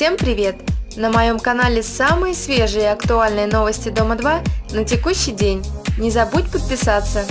Всем привет! На моем канале самые свежие и актуальные новости Дома 2 на текущий день. Не забудь подписаться.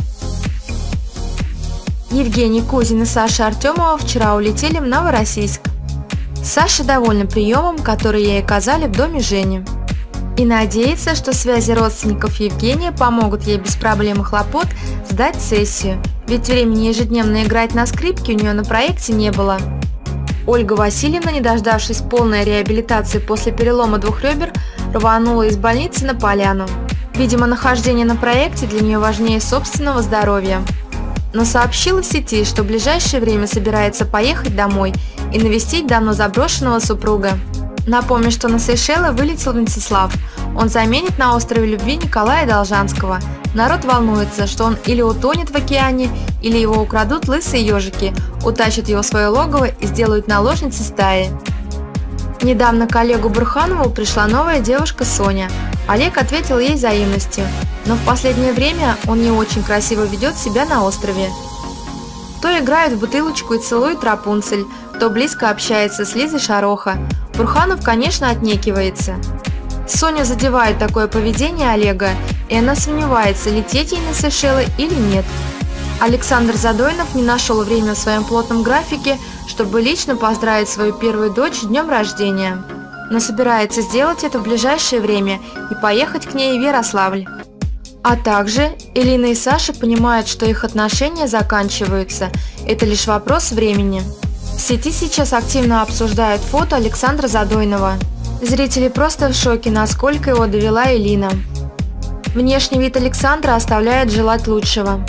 Евгений Кузин и Саша Артемова вчера улетели в Новороссийск. Саша довольна приемом, который ей оказали в доме Жени. И надеется, что связи родственников Евгения помогут ей без проблем и хлопот сдать сессию, ведь времени ежедневно играть на скрипке у нее на проекте не было. Ольга Васильевна, не дождавшись полной реабилитации после перелома двух ребер, рванула из больницы на поляну. Видимо, нахождение на проекте для нее важнее собственного здоровья. Но сообщила в сети, что в ближайшее время собирается поехать домой и навестить давно заброшенного супруга. Напомню, что на Сейшелы вылетел Венцеслав. Он заменит на острове Любви Николая Должанского. Народ волнуется, что он или утонет в океане, или его украдут лысые ежики, утащат его в свое логово и сделают наложницей стаи. Недавно к Олегу Бурханову пришла новая девушка Соня. Олег ответил ей взаимностью, но в последнее время он не очень красиво ведет себя на острове. То играет в бутылочку и целует Рапунцель, то близко общается с Лизой Шароха. Бурханов, конечно, отнекивается. Соню задевает такое поведение Олега, и она сомневается, лететь ей на Сейшелы или нет. Александр Задойнов не нашел время в своем плотном графике, чтобы лично поздравить свою первую дочь с днем рождения, но собирается сделать это в ближайшее время и поехать к ней в Ярославль. А также Элина и Саша понимают, что их отношения заканчиваются, это лишь вопрос времени. В сети сейчас активно обсуждают фото Александра Задойнова. Зрители просто в шоке, насколько его довела Элина. Внешний вид Александра оставляет желать лучшего.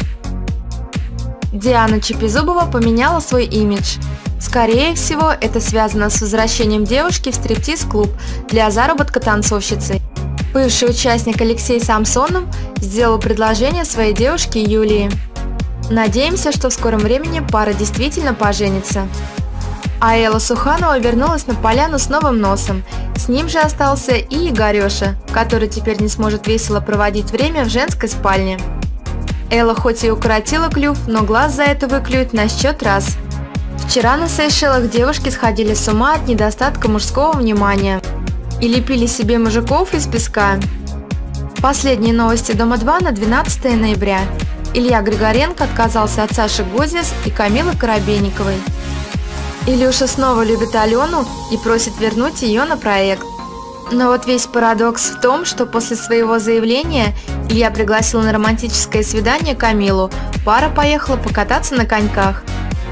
Диана Чепезубова поменяла свой имидж. Скорее всего, это связано с возвращением девушки в стриптиз-клуб для заработка танцовщицы. Бывший участник Алексей Самсонов сделал предложение своей девушке Юлии. Надеемся, что в скором времени пара действительно поженится. А Элла Суханова вернулась на поляну с новым носом. С ним же остался и Игореша, который теперь не сможет весело проводить время в женской спальне. Элла хоть и укоротила клюв, но глаз за это выклюет на счет раз. Вчера на Сейшелах девушки сходили с ума от недостатка мужского внимания и лепили себе мужиков из песка. Последние новости Дома 2 на 12 ноября. Илья Григоренко отказался от Саши Гозиас и Камилы Коробейниковой. Илюша снова любит Алену и просит вернуть ее на проект. Но вот весь парадокс в том, что после своего заявления Илья пригласил на романтическое свидание Камилу, пара поехала покататься на коньках.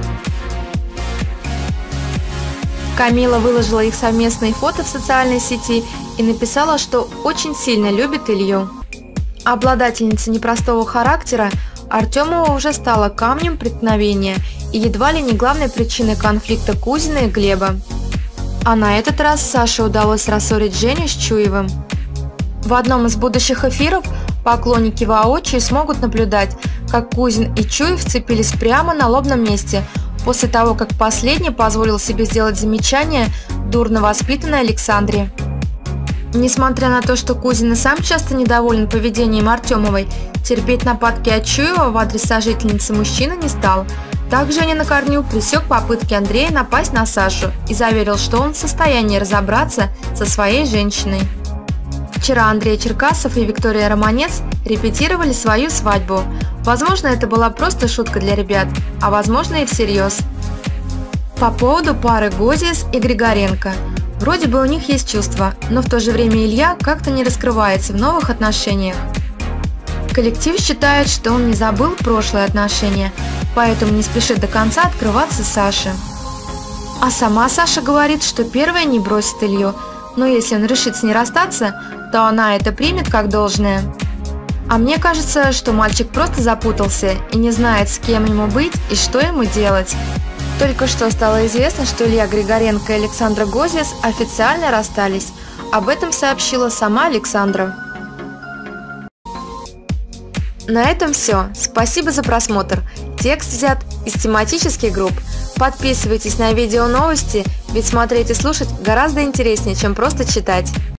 Камила выложила их совместные фото в социальной сети и написала, что очень сильно любит Илью. Обладательница непростого характера, Артемова уже стала камнем преткновения и едва ли не главной причиной конфликта Кузина и Глеба. А на этот раз Саше удалось рассорить Женю с Чуевым. В одном из будущих эфиров поклонники воочию смогут наблюдать, как Кузин и Чуев сцепились прямо на лобном месте, после того, как последний позволил себе сделать замечание дурно воспитанной Александре. Несмотря на то, что Кузин и сам часто недоволен поведением Артемовой, терпеть нападки от Чуева в адрес сожительницы мужчина не стал. Также Женя на корню пресек попытки Андрея напасть на Сашу и заверил, что он в состоянии разобраться со своей женщиной. Вчера Андрей Черкасов и Виктория Романец репетировали свою свадьбу. Возможно, это была просто шутка для ребят, а возможно и всерьез. По поводу пары Гозиас и Григоренко. Вроде бы у них есть чувства, но в то же время Илья как-то не раскрывается в новых отношениях. Коллектив считает, что он не забыл прошлые отношения, поэтому не спешит до конца открываться Саше. А сама Саша говорит, что первая не бросит Илью, но если он решит с ней расстаться, то она это примет как должное. А мне кажется, что мальчик просто запутался и не знает, с кем ему быть и что ему делать. Только что стало известно, что Илья Григоренко и Александра Гозиас официально расстались. Об этом сообщила сама Александра. На этом все. Спасибо за просмотр. Текст взят из тематических групп. Подписывайтесь на видео новости, ведь смотреть и слушать гораздо интереснее, чем просто читать.